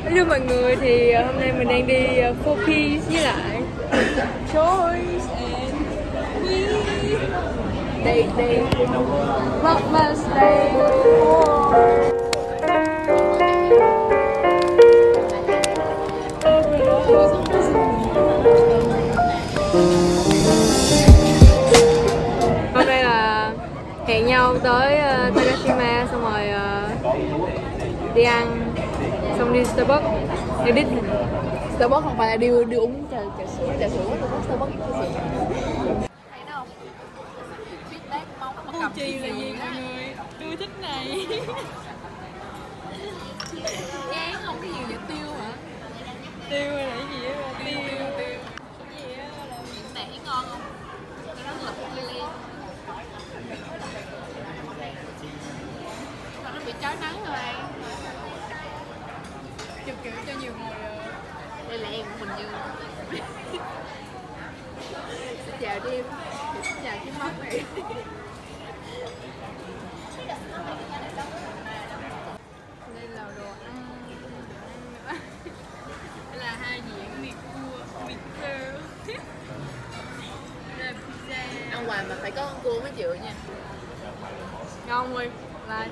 Hello mọi người, thì hôm nay mình đang đi Four Peas với lại Choice and We They What must they for? Hôm nay là hẹn nhau tới Takashima, xong rồi đi ăn, xong đi Starbucks, edit. Starbucks không phải là đi uống trà sữa Starbucks trà sữa. Thấy đâu? Feedback mong mà cầm Chi là gì mọi người? Tôi thích này. Chán không? Cái gì vậy? Tiêu hả? Tiêu là cái gì á? Tiêu. Cái gì á? Miệng tẻ ngon không? Cái đó là lily. Sao nó bị chói nắng rồi? Chụp kiểu cho nhiều người. Đây là em của mình Như. Xin chào đi em. Xin chào cái mắt này. Đây là đồ ăn. Đây là hai dĩa mì cua, mì tơ. Đây là pizza. Ăn hoài mà phải có con cua mới chịu nha. Ngon ơi. Lại.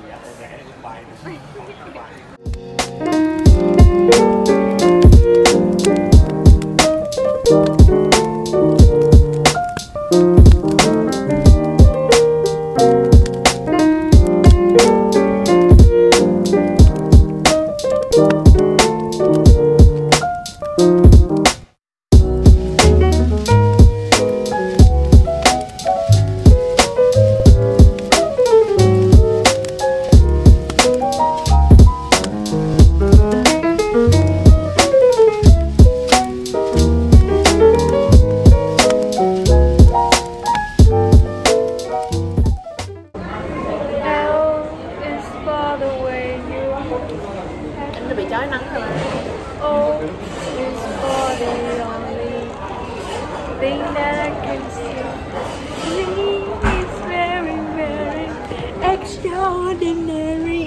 Nó bị chói nắng thôi mà. Oh, is for the only thing that I can see. It's very, very extraordinary.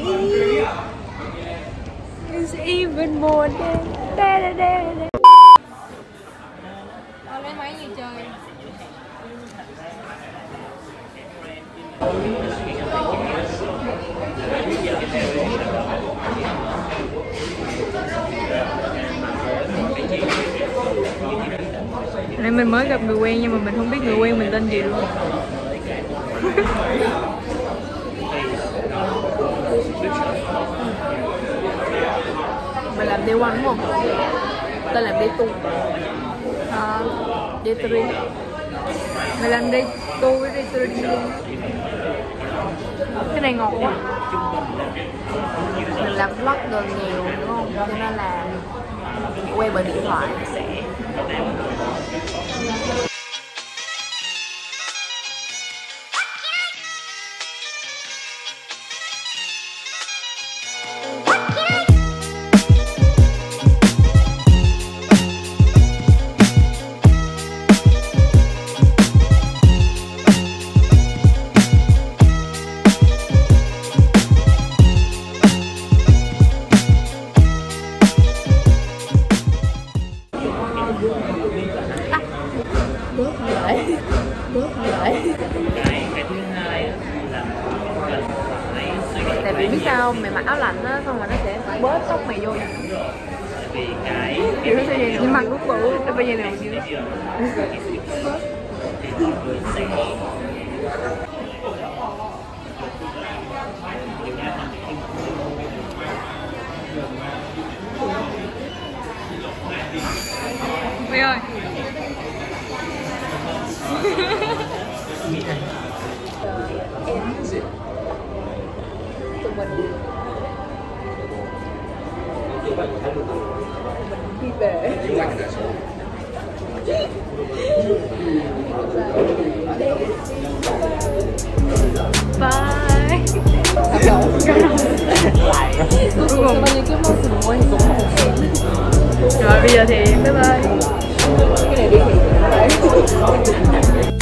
It's even more than da. Lấy máy gì chơi? Nên mình mới gặp người quen nhưng mà mình không biết người quen mình tên gì luôn. Mình làm day one đúng không? Tôi làm day two. Day three. Mình làm day two với day three luôn. Cái này ngọt quá. Mình làm vlog gần nhiều đúng không? Cho nên là quay bởi điện thoại sẽ bớt lại. Cái thứ hai là Tại vì biết sao mày mặc áo lạnh á, xong rồi nó sẽ bớt tóc mày vô. vì cái Kiểu nó sẽ vậy, nhưng mà cũng bự, nó bây giờ nào như Mày ơi. Tụi mình đi về. Bye. Cuối cùng bao nhiêu cái món gì mua thì cũng không. Rồi bây giờ thì bye bye. Cái này đi thì